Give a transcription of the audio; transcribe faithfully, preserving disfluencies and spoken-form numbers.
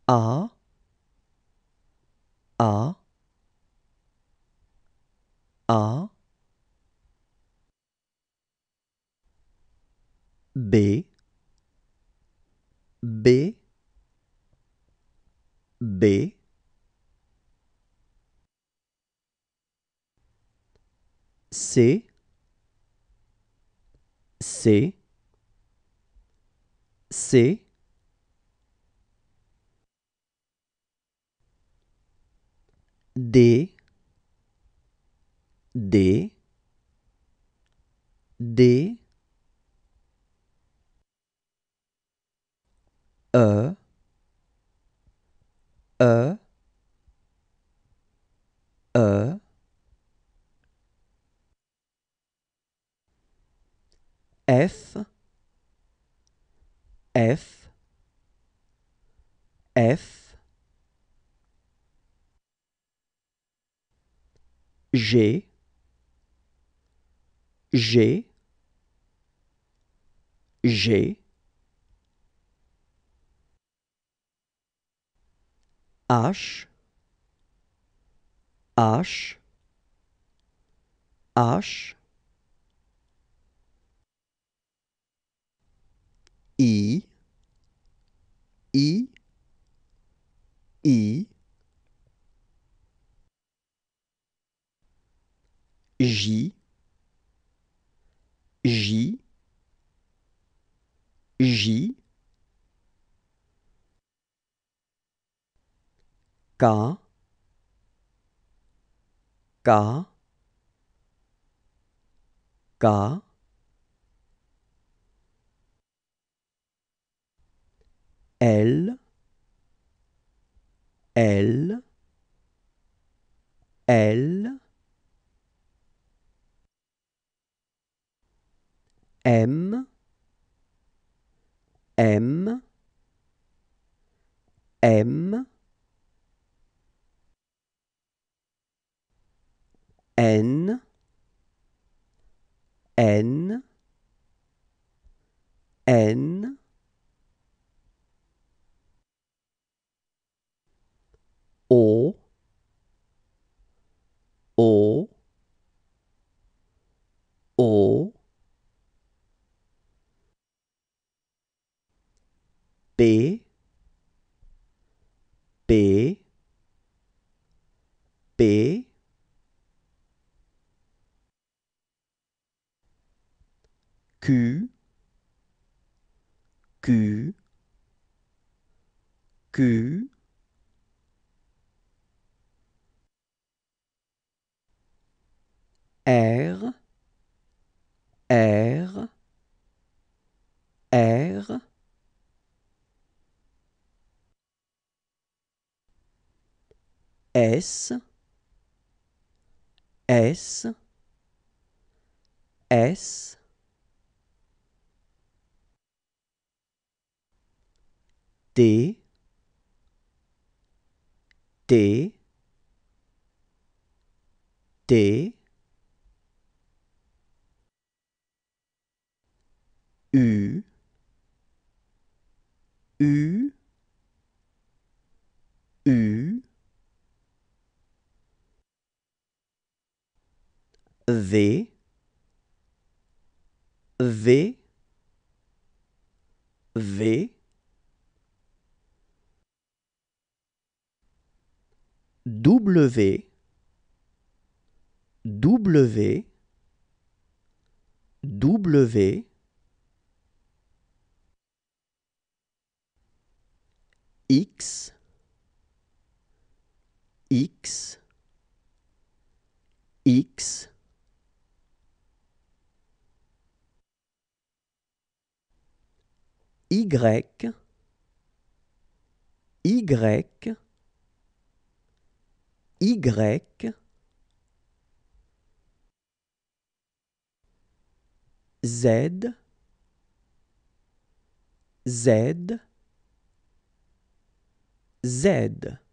A, A, A, B, B, B, C, C, C, D, D, D, E, E, E, F, F, F, G, G, G, H, H, H, I, I, I, J, J, J, K, K, K, L, L, L, M, M, M, N, N, N, O, O, O, P, P, P, Q, Q, Q, R, R, R, S, S, S, T, T, T, U, U, U, V, V, V, W, W, W, X, X, X, Y, Y, Y, Z, Z, Z.